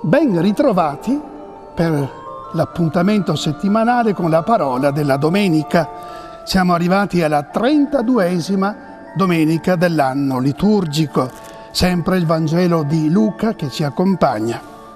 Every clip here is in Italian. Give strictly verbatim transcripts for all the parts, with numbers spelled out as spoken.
Ben ritrovati per l'appuntamento settimanale con la parola della domenica. Siamo arrivati alla trentaduesima domenica dell'anno liturgico, sempre il Vangelo di Luca che ci accompagna.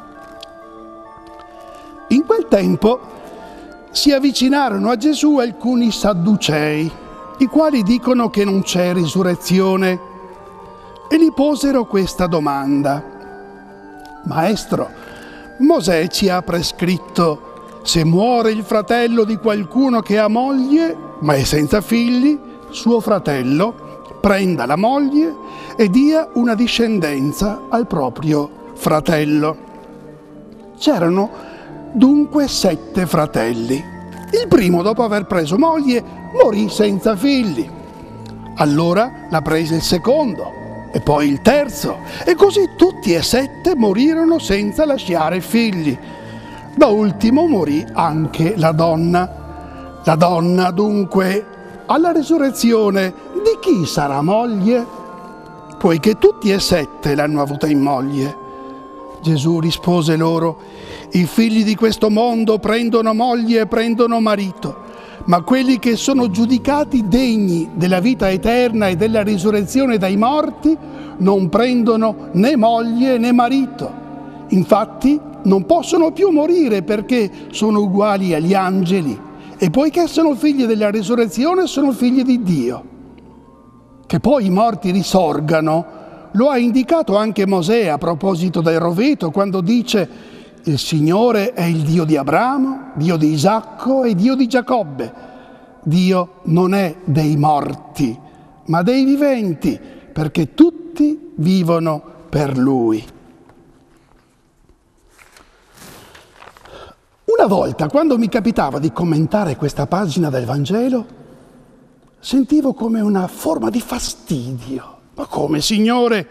In quel tempo si avvicinarono a Gesù alcuni sadducei, i quali dicono che non c'è risurrezione, e gli posero questa domanda: Maestro, Mosè ci ha prescritto, se muore il fratello di qualcuno che ha moglie, ma è senza figli, suo fratello prenda la moglie e dia una discendenza al proprio fratello. C'erano dunque sette fratelli. Il primo, dopo aver preso moglie, morì senza figli. Allora la prese il secondo, e poi il terzo, e così tutti e sette morirono senza lasciare figli. Da ultimo morì anche la donna. La donna dunque alla risurrezione di chi sarà moglie? Poiché tutti e sette l'hanno avuta in moglie. Gesù rispose loro: i figli di questo mondo prendono moglie e prendono marito, ma quelli che sono giudicati degni della vita eterna e della risurrezione dai morti non prendono né moglie né marito. Infatti non possono più morire perché sono uguali agli angeli, e poiché sono figli della risurrezione sono figli di Dio. Che poi i morti risorgano lo ha indicato anche Mosè a proposito del roveto, quando dice: il Signore è il Dio di Abramo, Dio di Isacco e Dio di Giacobbe. Dio non è dei morti, ma dei viventi, perché tutti vivono per Lui. Una volta, quando mi capitava di commentare questa pagina del Vangelo, sentivo come una forma di fastidio. Ma come, Signore?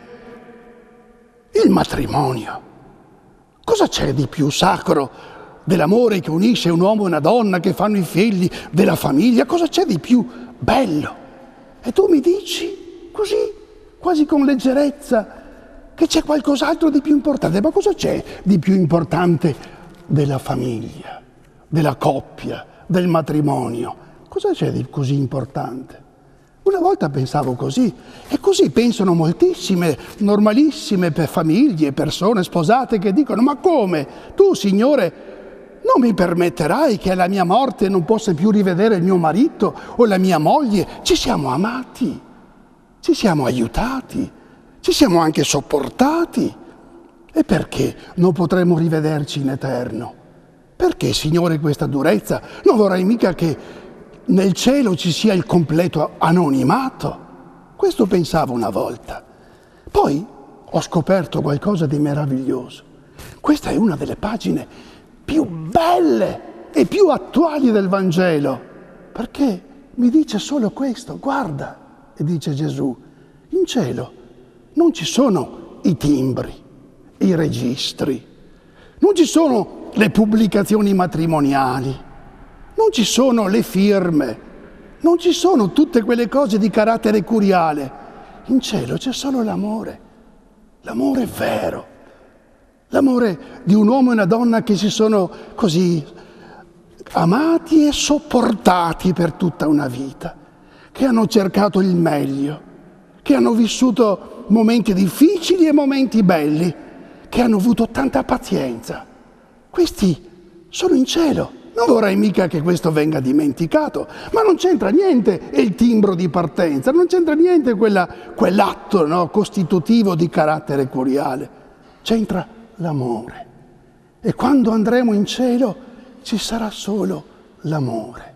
Il matrimonio. Cosa c'è di più sacro dell'amore che unisce un uomo e una donna, che fanno i figli, della famiglia? Cosa c'è di più bello? E tu mi dici così, quasi con leggerezza, che c'è qualcos'altro di più importante. Ma cosa c'è di più importante della famiglia, della coppia, del matrimonio? Cosa c'è di così importante? Una volta pensavo così, e così pensano moltissime, normalissime per famiglie, persone sposate che dicono: ma come? Tu, Signore, non mi permetterai che alla mia morte non possa più rivedere il mio marito o la mia moglie? Ci siamo amati, ci siamo aiutati, ci siamo anche sopportati. E perché non potremmo rivederci in eterno? Perché, Signore, questa durezza? Non vorrei mica che nel cielo ci sia il completo anonimato. Questo pensavo una volta. Poi ho scoperto qualcosa di meraviglioso. Questa è una delle pagine più belle e più attuali del Vangelo, perché mi dice solo questo: guarda, e dice Gesù, in cielo non ci sono i timbri, i registri, non ci sono le pubblicazioni matrimoniali, non ci sono le firme, non ci sono tutte quelle cose di carattere curiale. In cielo c'è solo l'amore, l'amore vero, l'amore di un uomo e una donna che si sono così amati e sopportati per tutta una vita, che hanno cercato il meglio, che hanno vissuto momenti difficili e momenti belli, che hanno avuto tanta pazienza. Questi sono in cielo. Non vorrei mica che questo venga dimenticato, ma non c'entra niente il timbro di partenza, non c'entra niente quella, quell'atto, no, costitutivo di carattere curiale, c'entra l'amore. E quando andremo in cielo ci sarà solo l'amore.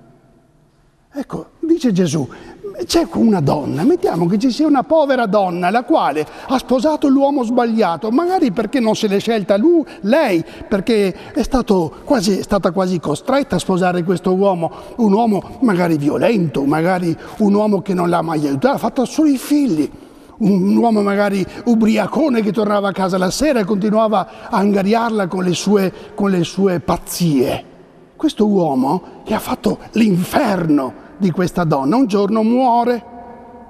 Ecco, dice Gesù, c'è una donna, mettiamo che ci sia una povera donna la quale ha sposato l'uomo sbagliato, magari perché non se l'è scelta lui, lei, perché è, stato quasi, è stata quasi costretta a sposare questo uomo, un uomo magari violento, magari un uomo che non l'ha mai aiutata, ha fatto solo i figli, un uomo magari ubriacone che tornava a casa la sera e continuava a ingariarla con le sue, con le sue pazzie. Questo uomo che ha fatto l'inferno di questa donna un giorno muore.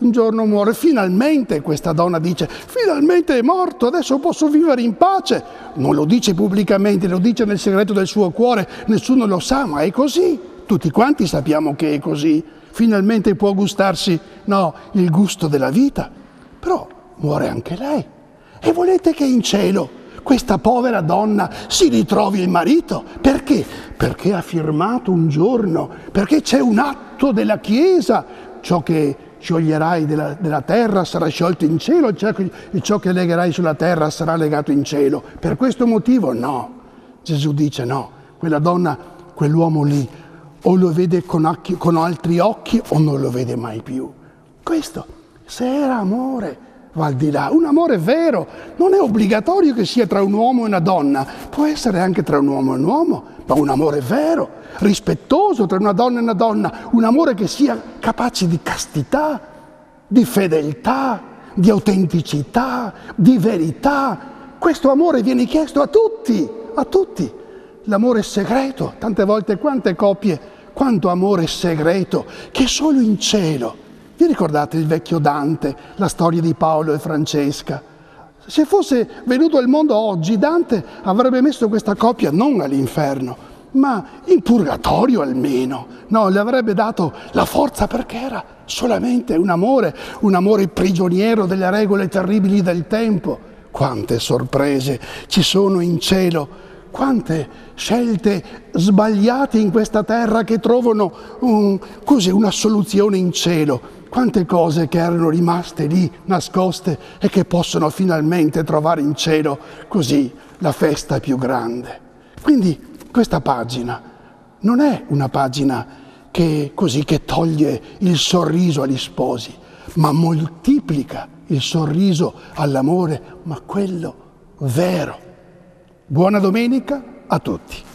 un giorno muore. Finalmente, questa donna dice, finalmente è morto, adesso posso vivere in pace. Non lo dice pubblicamente, lo dice nel segreto del suo cuore, nessuno lo sa, ma è così. Tutti quanti sappiamo che è così. Finalmente può gustarsi, no, il gusto della vita. Però muore anche lei. E volete che in cielo questa povera donna si ritrovi il marito? Perché? Perché ha firmato un giorno, perché c'è un atto della Chiesa, ciò che scioglierai della, della terra sarà sciolto in cielo, e ciò che legherai sulla terra sarà legato in cielo. Per questo motivo no. Gesù dice no, quella donna, quell'uomo lì, o lo vede con, occhi, con altri occhi o non lo vede mai più. Questo, se era amore, va al di là. Un amore vero non è obbligatorio che sia tra un uomo e una donna, può essere anche tra un uomo e un uomo, ma un amore vero, rispettoso tra una donna e una donna, un amore che sia capace di castità, di fedeltà, di autenticità, di verità. Questo amore viene chiesto a tutti, a tutti. L'amore segreto, tante volte quante coppie, quanto amore segreto, che solo in cielo. Vi ricordate il vecchio Dante, la storia di Paolo e Francesca? Se fosse venuto al mondo oggi, Dante avrebbe messo questa coppia non all'inferno, ma in purgatorio almeno. No, le avrebbe dato la forza perché era solamente un amore, un amore prigioniero delle regole terribili del tempo. Quante sorprese ci sono in cielo, quante scelte sbagliate in questa terra che trovano un, così una soluzione in cielo. Quante cose che erano rimaste lì nascoste e che possono finalmente trovare in cielo così la festa più grande. Quindi questa pagina non è una pagina che così che toglie il sorriso agli sposi, ma moltiplica il sorriso all'amore, ma quello vero. Buona domenica a tutti.